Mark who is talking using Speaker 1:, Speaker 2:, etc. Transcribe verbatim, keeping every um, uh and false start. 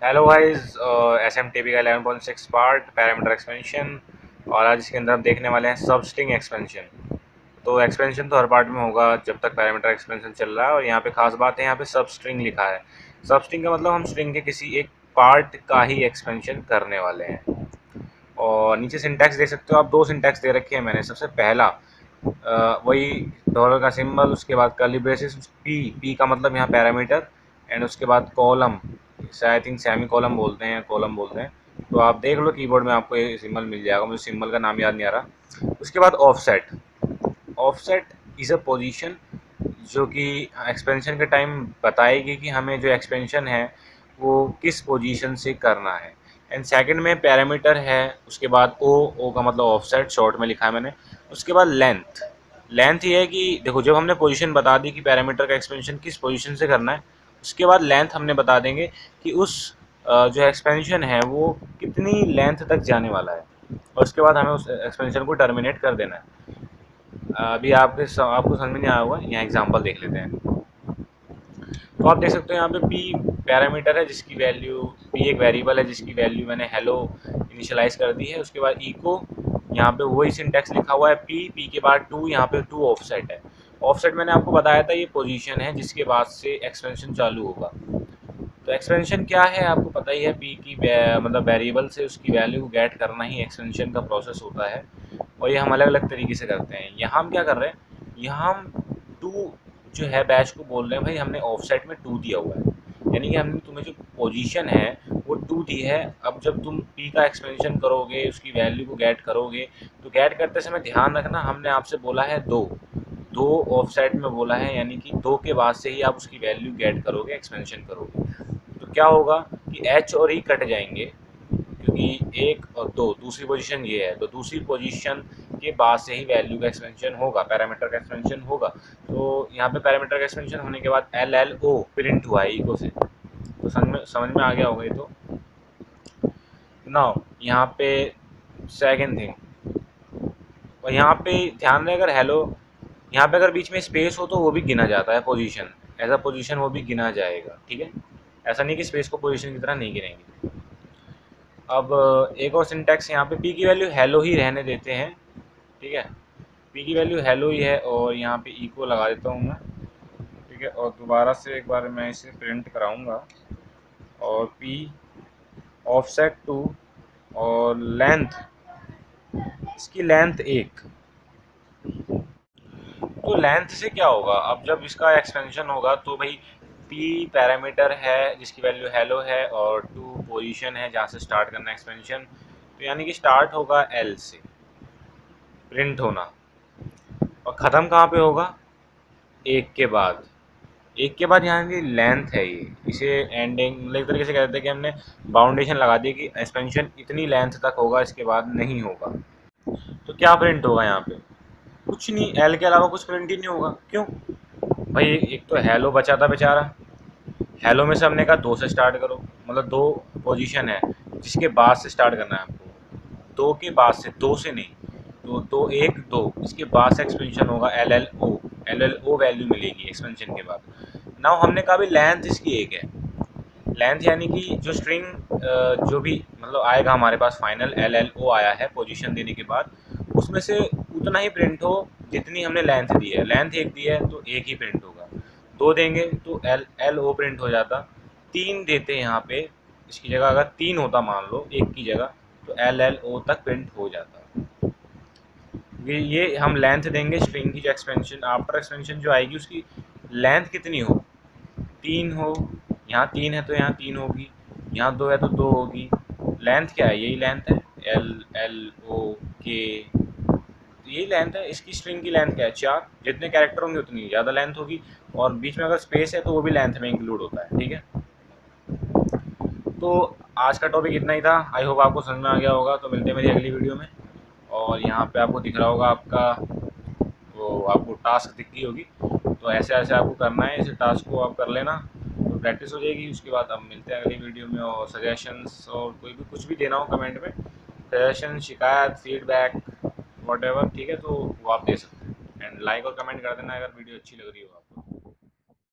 Speaker 1: Hello guys, S M T P का eleven point six part parameter expansion. और आज इसके अंदर हम देखने वाले हैं सब स्ट्रिंग एक्सपेंशन। तो एक्सपेंशन तो हर पार्ट में होगा जब तक पैरामीटर एक्सपेंशन चल रहा है। और यहाँ पे खास बात है, यहाँ पे सब स्ट्रिंग लिखा है। सब स्ट्रिंग का मतलब हम स्ट्रिंग के किसी एक पार्ट का ही एक्सपेंशन करने वाले हैं। और नीचे सिंटैक्स देख सकते हो आप, दो सिंटैक्स दे रखी है मैंने। सबसे पहला अ, वही डॉलर का सिंबल, उसके बाद कर्ली ब्रेसेस, पी पी का मतलब यहाँ पैरामीटर, एंड उसके बाद column, I think semi column बोलते हैं, कॉलम बोलते हैं। तो आप देख लो कीबोर्ड में आपको ये सिंबल मिल जाएगा, मुझे सिंबल का नाम याद नहीं आ रहा। उसके बाद offset. Offset is a position जो कि एक्सपेंशन के टाइम बताएगी कि हमें जो एक्सपेंशन है वो किस पोजीशन से करना है। एंड सेकंड में पैरामीटर है, उसके बाद ओ ओ का मतलब ऑफसेट, शॉर्ट में लिखा है मैंने। उसके बाद लेंथ। लेंथ ये है कि देखो, जब हमने पोजीशन बता दी कि पैरामीटर का एक्सपेंशन किस पोजीशन से करना है, उसके बाद लेंथ हमने बता देंगे कि उस अ, जो एक्सपेंशन है वो कितनी लेंथ तक जाने वाला है। और उसके बाद हमें उस एक्सपेंशन को टर्मिनेट कर देना है। अभी आपके आपको समझ में नहीं आया होगा, यहाँ एग्जांपल देख लेते हैं। तो आप देख सकते हो यहाँ पे पी पैरामीटर है जिसकी वैल्यू, पी एक वेरिएबल है जिसकी वैल्यू मैंने हेलो इनिशियलाइज कर दी है। उसके बाद इको, यहाँ पे वही सिंटैक्स लिखा हुआ है, पी पी के बाद टू, यहाँ पे टू ऑफसेट है। ऑफसेट मैंने आपको बताया था ये पोजीशन है जिसके बाद से एक्सपेंशन चालू होगा। तो एक्सपेंशन क्या है आपको पता ही है, पी की मतलब वेरिएबल से उसकी वैल्यू को गेट करना ही एक्सपेंशन का प्रोसेस होता है। और ये हम अलग अलग तरीके से करते हैं। यहाँ हम क्या कर रहे हैं, यहाँ हम टू जो है बैच को बोल रहे हैं भाई हमने ऑफसेट में टू दिया हुआ है, यानी कि हमने तुम्हें जो पोजीशन है वो टू दी है। अब जब तुम पी का एक्सपेंशन करोगे, उसकी वैल्यू को गेट करोगे, तो गेट करते समय ध्यान रखना हमने आपसे बोला है दो दो ऑफसेट में बोला है, यानी कि दो के बाद से ही आप उसकी वैल्यू गेट करोगे, एक्सपेंशन करोगे। तो क्या होगा कि एच और ई कट जाएंगे, क्योंकि एक और दो दूसरी पोजीशन ये है, तो दूसरी पोजीशन के बाद से ही वैल्यू का एक्सपेंशन होगा, पैरामीटर का एक्सपेंशन होगा। तो यहाँ पे पैरामीटर का एक्सपेंशन होने के बाद एल एल ओ प्रिंट हुआ है इको से। तो समझ में समझ में आ गया होगा ये। तो नाउ यहाँ पे सेकेंड थिंग, और यहाँ पे ध्यान रहे, अगर हेलो यहाँ पे अगर बीच में स्पेस हो तो वो भी गिना जाता है पोजीशन, एज अ पोजीशन वो भी गिना जाएगा, ठीक है। ऐसा नहीं कि स्पेस को पोजीशन की तरह नहीं गिनेंगे। अब एक और सिंटैक्स, यहाँ पे पी की वैल्यू हेलो ही रहने देते हैं, ठीक है। पी की वैल्यू हेलो ही है, और यहाँ पे इको लगा देता हूँ मैं, ठीक है। और दोबारा से एक बार मैं इसे प्रिंट कराऊंगा। और पी ऑफसेट टू, और लेंथ, इसकी लेंथ एक। तो लेंथ से क्या होगा, अब जब इसका एक्सपेंशन होगा तो भाई पी पैरामीटर है जिसकी वैल्यू हेलो है, और टू पोजीशन है जहाँ से स्टार्ट करना एक्सपेंशन। तो यानी कि स्टार्ट होगा एल से प्रिंट होना, और ख़त्म कहाँ पे होगा, एक के बाद। एक के बाद यहाँ की लेंथ है ये, इसे एंडिंग मतलब एक तरीके से कहते हैं कि हमने बाउंडेशन लगा दी कि एक्सपेंशन इतनी लेंथ तक होगा, इसके बाद नहीं होगा। तो क्या प्रिंट होगा यहाँ पे, कुछ नहीं, एल के अलावा कुछ प्रिंट ही नहीं होगा। क्यों भाई, एक तो हेलो बचा था बेचारा, हेलो में से हमने कहा दो से स्टार्ट करो, मतलब दो पोजीशन है जिसके बाद से स्टार्ट करना है आपको, दो के बाद से, दो से नहीं। तो दो एक दो, इसके बाद से एक्सपेंशन होगा L L O, L L O value मिलेगी एक्सपेंशन के बाद। नाउ हमने कहा भी लेंथ इसकी एक है। लेंथ यानी कि जो स्ट्रिंग जो भी मतलब आएगा हमारे पास फाइनल एल एल ओ आया है पोजीशन देने के बाद, उसमें से उतना ही प्रिंट हो जितनी हमने लेंथ दी है। लेंथ एक दी है तो एक ही प्रिंट होगा, दो देंगे तो एल एल ओ प्रिंट हो जाता, तीन देते हैं यहाँ पे, इसकी जगह अगर तीन होता मान लो एक की जगह, तो एल एल ओ तक प्रिंट हो जाता। ये ये हम लेंथ देंगे स्ट्रिंग की, जो एक्सपेंशन आफ्टर एक्सपेंशन जो आएगी उसकी लेंथ कितनी हो, तीन हो। यहाँ तीन है तो यहाँ तीन होगी, यहाँ दो है तो दो होगी। लेंथ क्या है, यही लेंथ है, एल एल ओ के, यही लेंथ है। इसकी स्ट्रिंग की लेंथ क्या है, चार, जितने कैरेक्टर होंगे उतनी ज़्यादा लेंथ होगी। और बीच में अगर स्पेस है तो वो भी लेंथ में इंक्लूड होता है, ठीक है। तो आज का टॉपिक इतना ही था, आई होप आपको समझ में आ गया होगा। तो मिलते हैं मेरी अगली वीडियो में। और यहाँ पे आपको दिख रहा होगा आपका वो, आपको टास्क दिख रही होगी, तो ऐसे ऐसे आपको करना है, इस टास्क को आप कर लेना तो प्रैक्टिस हो जाएगी। उसके बाद हम मिलते हैं अगली वीडियो में। और सजेशंस और कोई भी कुछ भी देना हो कमेंट में, सजेशन, शिकायत, फीडबैक, वॉट एवर, ठीक है, तो वो आप दे सकते हैं। एंड लाइक और कमेंट कर देना अगर वीडियो अच्छी लग रही हो आपको।